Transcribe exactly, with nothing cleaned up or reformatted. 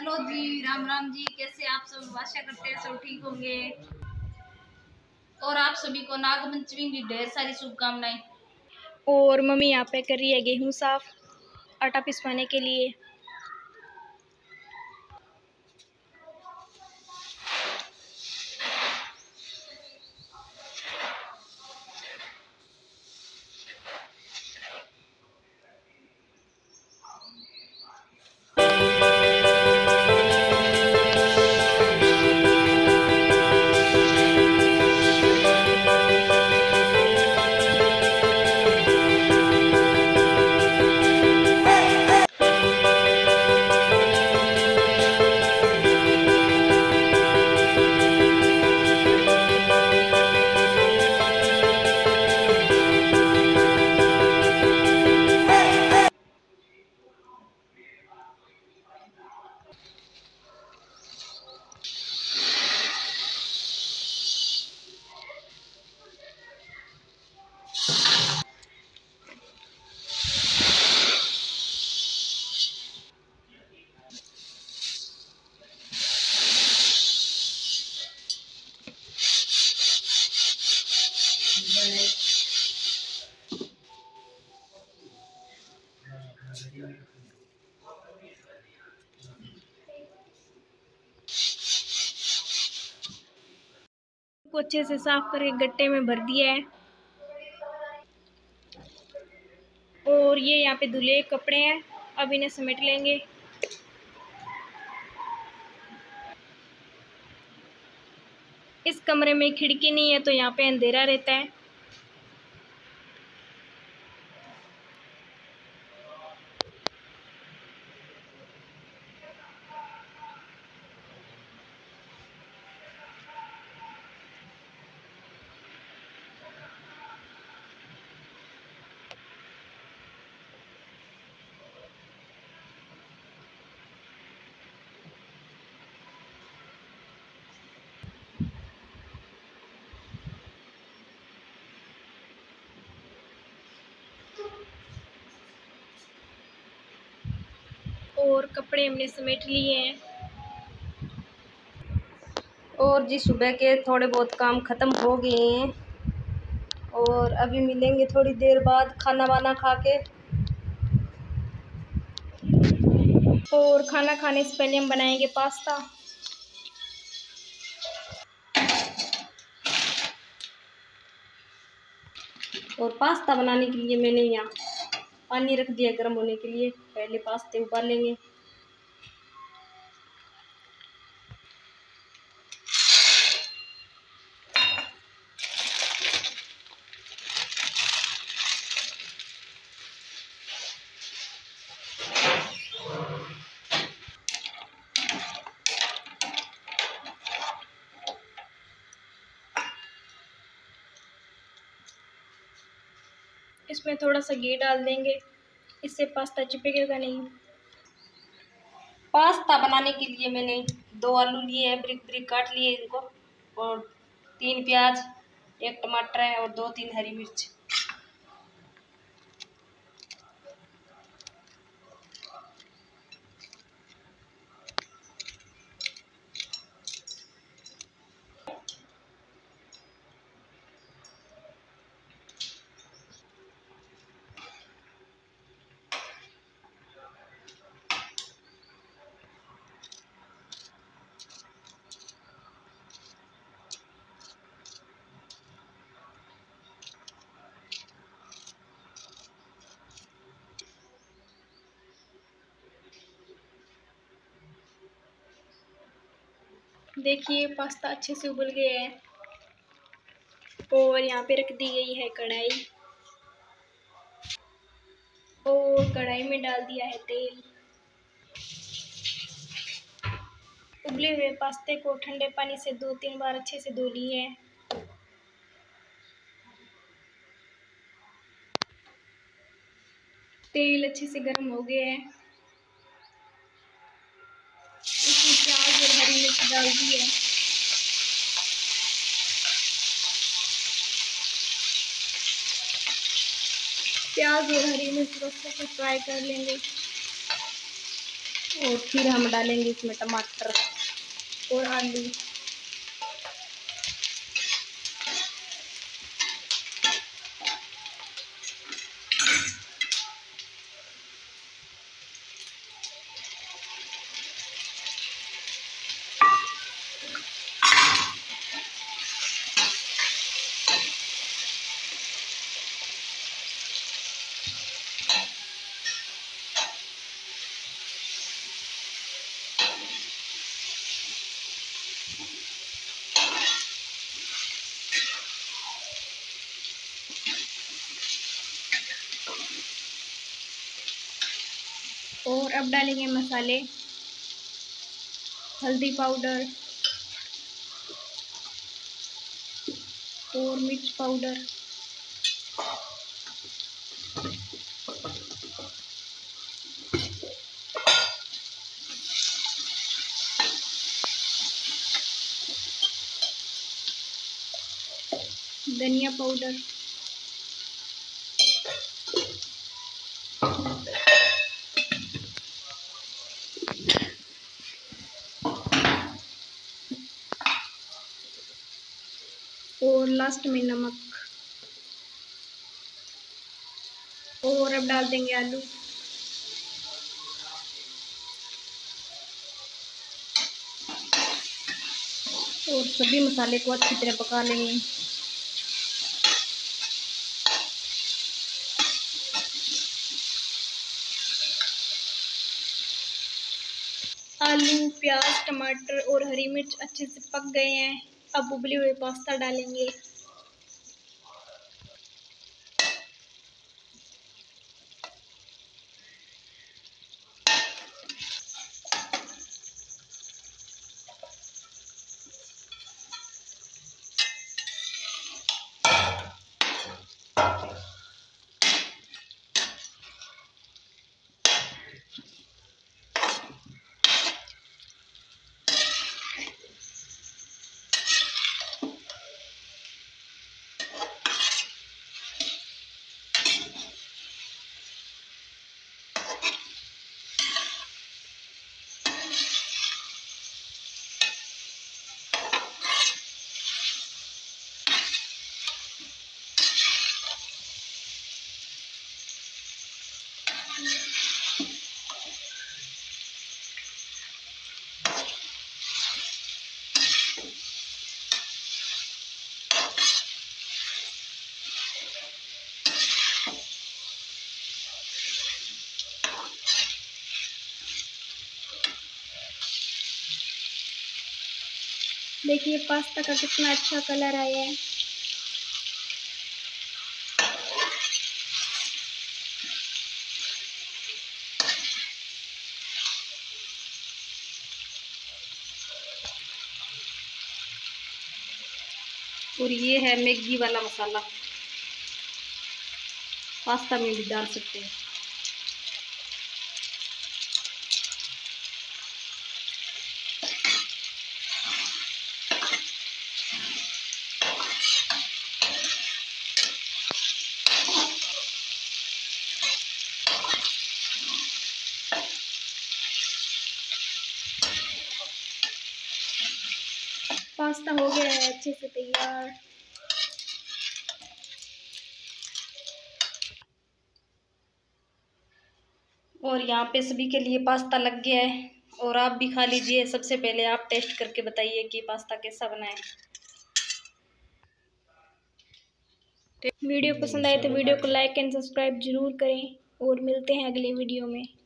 Hello ji, Ram Ram ji. कैसे आप सब? आशा करते हैं सब ठीक होंगे। और आप सभी को नागपंचमी की ढेर सारी शुभकामनाएं। और मम्मी यहाँ पे कर रही है गेहूँ साफ आटा पिसवाने के लिए। को अच्छे से साफ करके गट्टे में भर दिया है। और ये यहाँ पे धुले कपड़े हैं, अब इन्हें समेट लेंगे। इस कमरे में खिड़की नहीं है तो यहाँ पे अंधेरा रहता है। और कपड़े हमने समेट लिए हैं। और जी सुबह के थोड़े बहुत काम खत्म हो गए हैं और अभी मिलेंगे थोड़ी देर बाद खाना वाना खा के। और खाना खाने से पहले हम बनाएंगे पास्ता। और पास्ता बनाने के लिए मैंने यहाँ पानी रख दिया गर्म होने के लिए। पहले पास्ते उबालेंगे। इसमें थोड़ा सा घी डाल देंगे, इससे पास्ता चिपकेगा नहीं। पास्ता बनाने के लिए मैंने दो आलू लिए हैं, ब्रिक ब्रिक काट लिए इनको। और तीन प्याज, एक टमाटर है और दो तीन हरी मिर्च। देखिए पास्ता अच्छे से उबल गया है। और यहाँ पे रख दी गई है कढ़ाई, और कढ़ाई में डाल दिया है तेल। उबले हुए पास्ते को ठंडे पानी से दो तीन बार अच्छे से धो लिए है। तेल अच्छे से गर्म हो गया है। इसमें प्याज और हरी मिर्च डाल दी है। प्याज और हरी मिर्च को अच्छे से फ्राई कर लेंगे। और फिर हम डालेंगे इसमें टमाटर और आलू। और अब डालेंगे मसाले, हल्दी पाउडर और मिर्च पाउडर, धनिया पाउडर, और लास्ट में नमक। और अब डाल देंगे आलू। और सभी मसाले को अच्छी तरह पका लेंगे। आलू, प्याज, टमाटर और हरी मिर्च अच्छे से पक गए हैं। अब उबले हुए पास्ता डालेंगे। देखिए पास्ता का कितना अच्छा कलर आया है। और ये है मैगी वाला मसाला, पास्ता में भी डाल सकते हैं। पास्ता हो गया है अच्छे से तैयार। और यहाँ पे सभी के लिए पास्ता लग गया है और आप भी खा लीजिए। सबसे पहले आप टेस्ट करके बताइए कि पास्ता कैसा बना है। वीडियो पसंद आए तो वीडियो को लाइक एंड सब्सक्राइब जरूर करें और मिलते हैं अगले वीडियो में।